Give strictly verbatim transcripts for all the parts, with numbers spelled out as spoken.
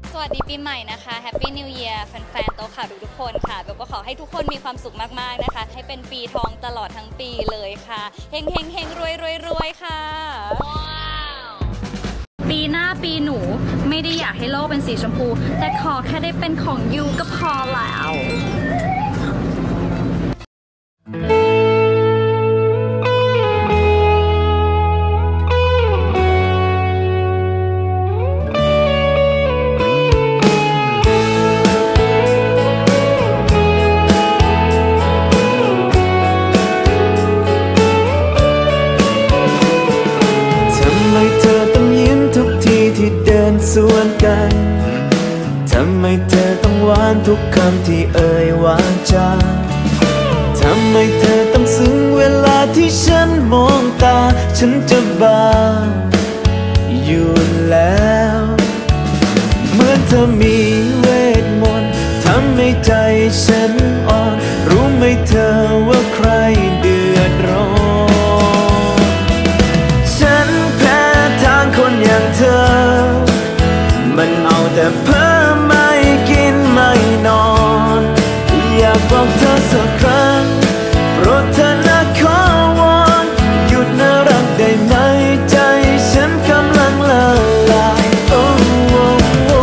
สวัสดีปีใหม่นะคะแฮปปี้นิวเยียร์แฟนๆโต๊ะข่าวทุกคนค่ะเบลก็ขอให้ทุกคนมีความสุขมากๆนะคะให้เป็นปีทองตลอดทั้งปีเลยค่ะเฮงเฮงเฮงรวยรวยรวยค่ะปีหน้าปีหนูไม่ได้อยากให้โลกเป็นสีชมพูแต่ขอแค่ได้เป็นของยูก็พอแล้วที่เดินสวนกันทำไมเธอต้องหวานทุกคำที่เอ่ยหวานจาทำไมเธอต้องซึ้งเวลาที่ฉันมองตาฉันจะบ้าอยู่แล้วเหมือนเธอมีเวทมนต์ทำให้ใจฉันอ่อนรู้ไหมเธอว่าใครเดือดร้อนฉันแพ้ทางคนอย่างเธอมันเอาแต่เพ้อไม่กินไม่นอนอยากบอกเธอสักครั้งโปรดเธอนะขอวอนหยุดน่ารักได้ไหมใจฉันกำลังละลายโอ้โอ้โอ้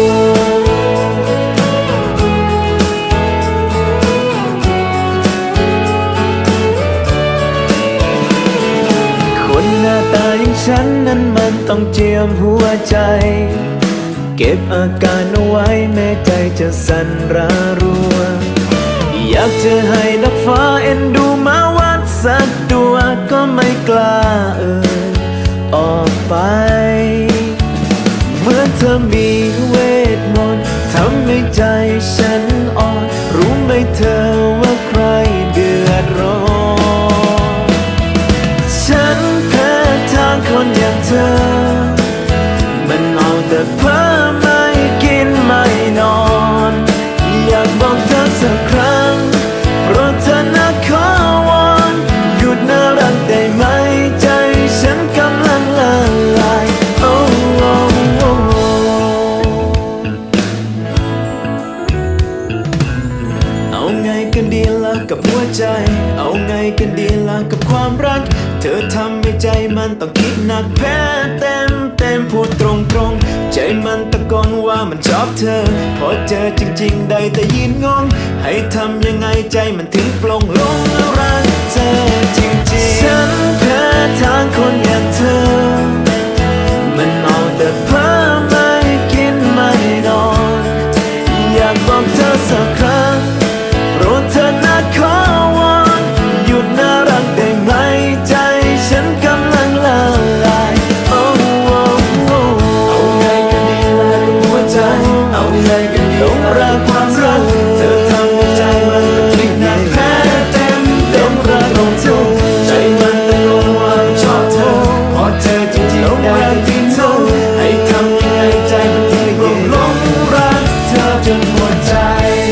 คนหน้าตาอย่างฉันนั้นมันต้องเจียมหัวใจเก็บอาการเอาไว้แม้ใจจะสั่นระรัวอยากจะให้นักฟ้าเอ็นดูมาวัดสักตัวก็ไม่กล้าเอ่ยออกไปเมื่อเธอมีเวทมนต์ทำให้ใจฉันอ่อนรู้ไหมเธอว่าใครเดือดร้อนฉันแพ้ทางคนอย่างเธอมันเอาแต่เพ้อไม่กินไม่นอนอยากบอกเธอสักครั้งโปรดเธอนะขอวอนหยุดน่ารักได้ไหมใจฉันกำลังละลายโอ้โอ้โอ้เอาไงกันดีล่ะกับหัวใจเอาไงกันดีล่ะกับความรักเธอทำให้ใจมันต้องคิดหนักแพ้เต็มเต็มพูดตรงตรงใจมันตะโกนว่ามันชอบเธอพอเจอจริงๆได้แต่ยืนงงให้ทำยังไงใจมันถึงปลงลงแล้วรักเธอจริงๆฉันแพ้ทางคนอย่างเธอมันเอาแต่เพ้อไม่กินไม่นอนอยากบอกเธอสักครั้งโปรดเธอนะขอวอนหยุดน่ารักได้ไหมใจฉันกำลังละลายโอ้โอ้โอ้เอาไงกันดีล่ะหัวใจเอาไงกันดีล่ะรักความรักเธอทำให้ใจมันพลิกหนักแพ้เต็มเต็มรักของเธอใจมันตะโกนว่าชอบเธอพอเจอจริงๆได้ที่เธอให้ทำยังไงใจมันถึงหลงหลงรักเธอจนหมดใจ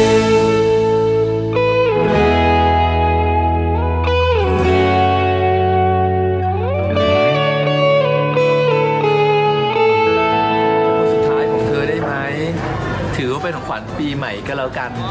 ถือว่าเป็นของขวัญปีใหม่ก็แล้วกัน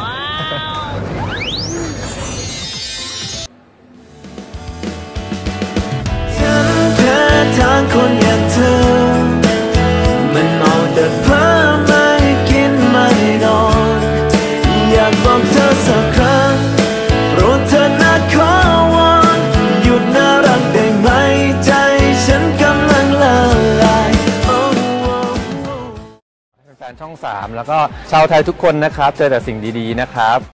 ฉันแพ้ทางคนอย่างเธอมันเอาแต่เพ้อไม่กินไม่นอนอยากบอกเธอสักครั้งโปรดเธอนะขอวอนหยุดน่ารักได้ไหมใจฉันกำลังละลายแฟนช่องสามแล้วก็ชาวไทยทุกคนนะครับเจอแต่สิ่งดีๆนะครับ